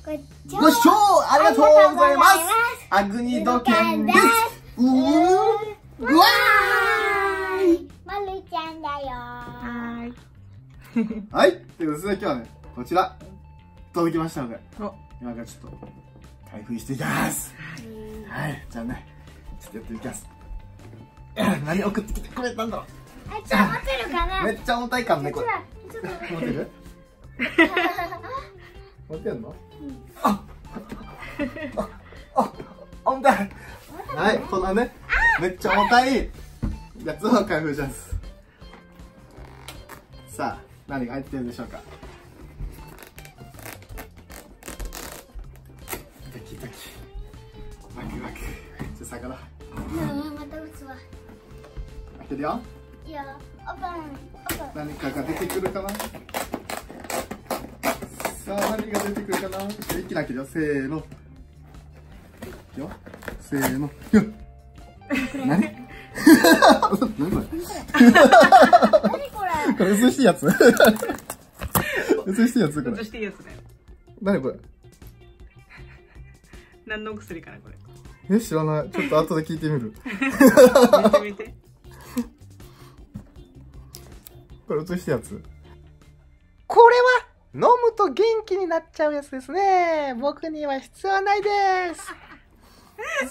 ご視聴ありがとうございます。アグニドケンです。うわーい。 まるちゃんだよ。 はい。ということで今日はね、こちら、届きましたので、今からちょっと、開封していきます。はい。じゃあね、ちょっとやっていきます。何送ってきてくれたんだろう。 じゃあ持てるかな。 めっちゃ重たいかもね、これ。持てる？持てんの？重たい。はい、このね、めっちゃ重たいやつを開封します。さあ、何が入ってるでしょうか。ドキドキ、ワクワク。じゃあ魚。 また打つわ。 開けるよ。 いや、オープン。 何かが出てくるかな。さあ、何が出てくるかな。一気に開けるよ。せーの。よ。せーの。よっ。何？何これ？何これ？これ薄していやつ？薄していやつこれ。 薄していやつだよ。 何これ？ 何の薬かなこれ。 知らない。ちょっと後で聞いてみる。 見てみて。 これ映したやつ。 これは飲むと元気になっちゃうやつですね。僕には必要ないです。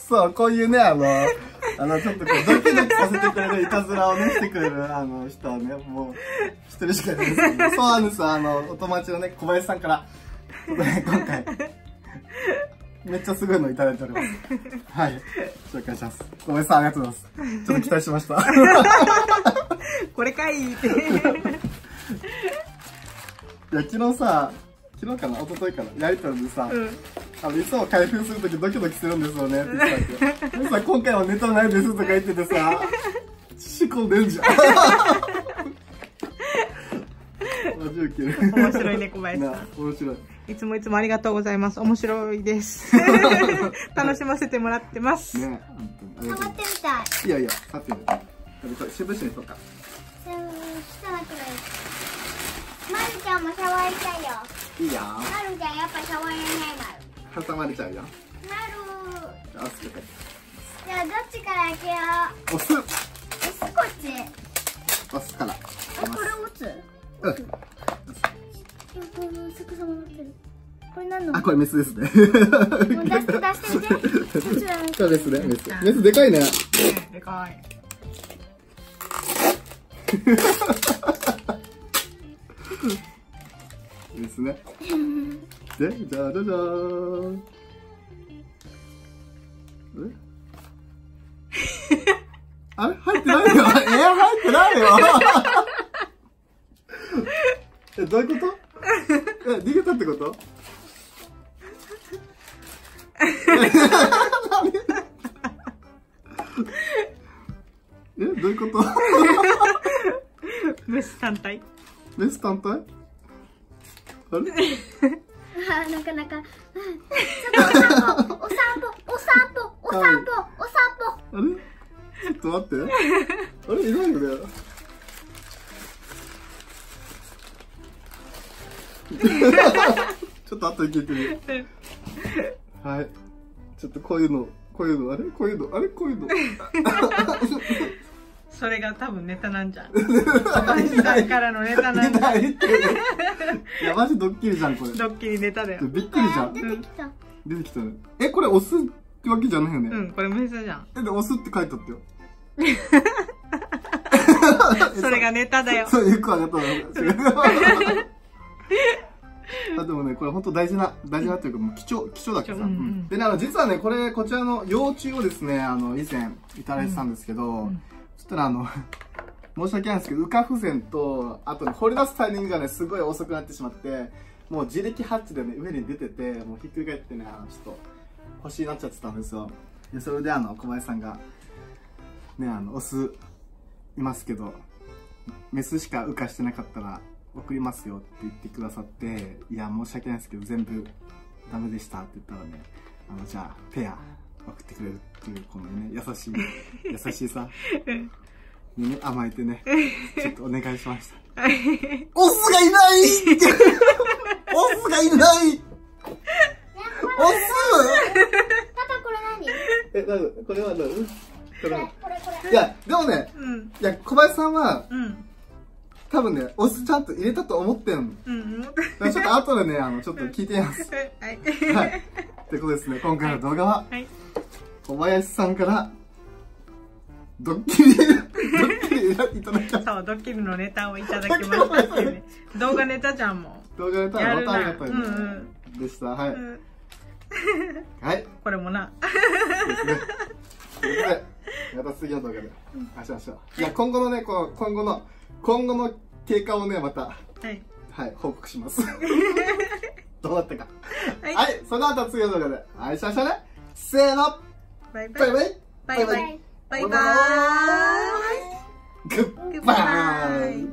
そう、こういうね、ちょっとこう、ドキドキさせてくれるいたずらをね、してくれる、人はね、もう、一人しかいないんですけど、そうなんです。お友達のね、小林さんから、今回、めっちゃすごいのいただいております。はい。紹介します。小林さん、ありがとうございます。ちょっと期待しました。 これかいって。 いや、昨日かな、一昨日かな、やりとりでさ、いつも開封するときドキドキするんですよねって言ってたっけ。でさ、今回はネタないですとか言っててさ、仕込んでんじゃん。マジウケる。 面白いね、小林さん。 面白い。 いつもありがとうございます。面白いです。楽しませてもらってます。 ね、 触ってみたい。 いやいや、触ってみたい。これ、渋々にしようか。 したらくらい。まるちゃんも触りたいよ。 いいよ。 まるちゃんやっぱ触れないまる。 挟まれちゃうよ。 まる。 じゃあ、押すけど。 じゃあどっちから開けよう。 押す。 こっち。 押すから。 これ打つ？逆さまなってる。これ何の？ あ、これメスですね。 出してみて。 これメスね、メス。メスでかいね。 でかい。 ですね。で、じゃじゃじゃーん。あれ入ってないよ。入ってないよ。どういうこと？逃げたってこと？どういうこと？ メス単体？ メス単体？あれ？ なかなか。お散歩。 あれ？ちょっと待って。あれいないよね。ちょっと後で聞いてみる。はい。ちょっとこういうの、あれこういうの。 それが多分ネタなんじゃん。小林さんからのネタなんじゃん。 いや、マジドッキリじゃん、これ。 ドッキリネタだよ。 びっくりじゃん。 出てきた。 出てきたね。これ押すってわけじゃないよね。 うん、これメスじゃん。 で、押すって書いてあったよ。 それがネタだよ。 そう、よくわかったな。違う。でもね、これ本当大事なというか、もう貴重だけどさ。でね、実はね、こちらの幼虫をですね、以前いただいてたんですけど、そしたら申し訳ないんですけど、羽化不全と、あとね、掘り出すタイミングがね、すごい遅くなってしまって、もう自力ハッチでね、上に出てて、もうひっくり返ってね、ちょっと、星になっちゃってたんですよ。で、それで小林さんが、ね、オス、いますけど、メスしか羽化してなかったら、送りますよって言ってくださって、いや、申し訳ないですけど、全部ダメでしたって言ったらね、じゃあ、ペア送ってくれるっていう、このね、優しいさ、にね、甘えてね、ちょっとお願いしました。オスがいないオスがいないこれはどう？これは。 これいや、でもね、 うん。 いや、小林さんは、 うん。 多分ね、お酢ちゃんと入れたと思ってんの。 うん。 だからちょっと後でね、ちょっと聞いてみます。 はい。 はい。ってことですね、今回の動画は、 はい。 小林さんから、ドッキリいただきました。 そう、ドッキリのネタをいただきましたっていうね。動画ネタじゃんも動画ネタやるな。 はまたありがたいうんうね。 ん。 でした。はい。 うんはい。 これもな。 ですね。ということで、また次の動画でお会いしましょう。じゃあ今後のね、今後の経過をね、また、 はい。 はい、報告します。どうだったか。 はいはい、その後次の動画でお会いしましょうね。せーの、 バイバイ。 バイバイ。 バイバイ。バイバイ。 グッバイ。